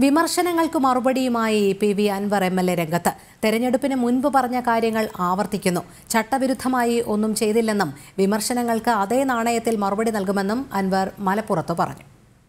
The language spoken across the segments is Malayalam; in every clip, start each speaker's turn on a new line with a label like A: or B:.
A: വിമർശനങ്ങൾക്ക് മറുപടിയുമായി പി.വി. അൻവർ എം.എൽ.എ രംഗത്ത്. തെരഞ്ഞെടുപ്പിന് മുൻപ് പറഞ്ഞ കാര്യങ്ങൾ ആവർത്തിക്കുന്നു. ചട്ടവിരുദ്ധമായി ഒന്നും ചെയ്തില്ലെന്നും വിമർശനങ്ങൾക്ക് അതേ നാണയത്തിൽ മറുപടി നൽകുമെന്നും അൻവർ മലപ്പുറത്ത് പറഞ്ഞു.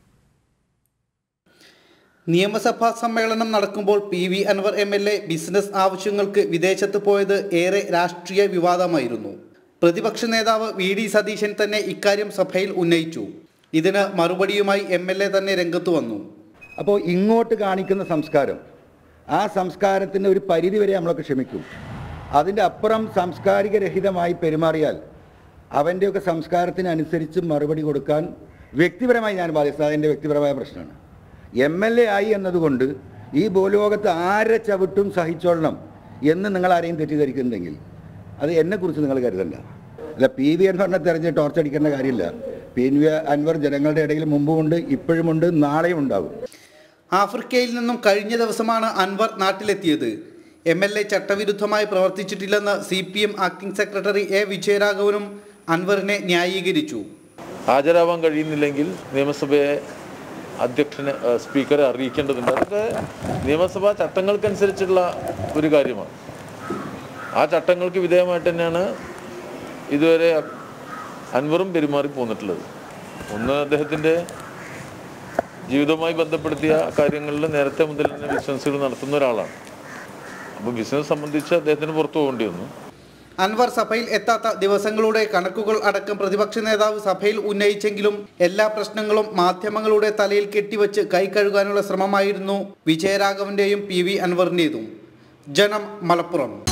B: നിയമസഭാ സമ്മേളനം നടക്കുമ്പോൾ പി.വി. അൻവർ എം.എൽ.എ ബിസിനസ് ആവശ്യങ്ങൾക്ക് വിദേശത്ത് പോയത് ഏറെ രാഷ്ട്രീയ വിവാദമായിരുന്നു. പ്രതിപക്ഷ നേതാവ് വി.ഡി. സതീശൻ തന്നെ ഇക്കാര്യം സഭയിൽ ഉന്നയിച്ചു. ഇതിന് മറുപടിയുമായി എം.എൽ.എ തന്നെ രംഗത്ത് വന്നു.
C: അപ്പോൾ ഇങ്ങോട്ട് കാണിക്കുന്ന സംസ്കാരം, ആ സംസ്കാരത്തിന് ഒരു പരിധിവരെ നമ്മളൊക്കെ ക്ഷമിക്കും. അതിൻ്റെ അപ്പുറം സാംസ്കാരിക രഹിതമായി പെരുമാറിയാൽ അവൻ്റെയൊക്കെ സംസ്കാരത്തിനനുസരിച്ച് മറുപടി കൊടുക്കാൻ വ്യക്തിപരമായി ഞാൻ ബാധ്യസ്ഥ. അതെൻ്റെ വ്യക്തിപരമായ പ്രശ്നമാണ്. എം.എൽ.എ ആയി എന്നതുകൊണ്ട് ഈ ഭൂലോകത്ത് ആരെ ചവിട്ടും സഹിച്ചോളണം എന്ന് നിങ്ങൾ ആരെയും തെറ്റിദ്ധരിക്കുന്നുണ്ടെങ്കിൽ അത് എന്നെക്കുറിച്ച് നിങ്ങൾ കരുതണ്ട. അല്ല, പി.വി. അൻവറിനെ തെരഞ്ഞ് ടോർച്ചടിക്കേണ്ട കാര്യമില്ല. പി.വി. അൻവർ ജനങ്ങളുടെ ഇടയിൽ മുമ്പുമുണ്ട്, ഇപ്പോഴുമുണ്ട്, നാളെയും ഉണ്ടാകും.
B: ആഫ്രിക്കയിൽ നിന്നും കഴിഞ്ഞ ദിവസമാണ് അൻവർ നാട്ടിലെത്തിയത്. എം.എൽ.എ ചട്ടവിരുദ്ധമായി പ്രവർത്തിച്ചിട്ടില്ലെന്ന് CPM ആക്ടിംഗ് സെക്രട്ടറി എ. വിജയരാഘവനും അൻവറിനെ ന്യായീകരിച്ചു.
D: ഹാജരാവാൻ കഴിയുന്നില്ലെങ്കിൽ നിയമസഭയെ അധ്യക്ഷനെ സ്പീക്കറെ അറിയിക്കേണ്ടതുണ്ട്. അതൊക്കെ നിയമസഭാ ചട്ടങ്ങൾക്കനുസരിച്ചുള്ള ഒരു കാര്യമാണ്. ആ ചട്ടങ്ങൾക്ക് വിധേയമായിട്ട് തന്നെയാണ് ഇതുവരെ അൻവറും പെരുമാറി പോന്നിട്ടുള്ളത്. ഒന്ന്, അദ്ദേഹത്തിൻ്റെ ജീവിതവുമായി ബന്ധപ്പെടുത്തിയ കാര്യങ്ങളിൽ നേരത്തെ മുതൽ തന്നെ ബിസിനസ്സുകൾ നടത്തുന്ന ഒരാളാണ്. അപ്പോൾ ബിസിനസ് സംബന്ധിച്ച് അദ്ദേഹത്തിന് പുറത്തു പോകേണ്ടി വന്നു.
B: അൻവർ സഭയിൽ എത്താത്ത ദിവസങ്ങളുടെ കണക്കുകൾ അടക്കം പ്രതിപക്ഷ നേതാവ് സഭയിൽ ഉന്നയിച്ചെങ്കിലും എല്ലാ പ്രശ്നങ്ങളും മാധ്യമങ്ങളുടെ തലയിൽ കെട്ടിവെച്ച് കൈകഴുകാനുള്ള ശ്രമമായിരുന്നു വിജയരാഘവന്റെയും പി.വി. അൻവറിൻ്റെതും. ജനം, മലപ്പുറം.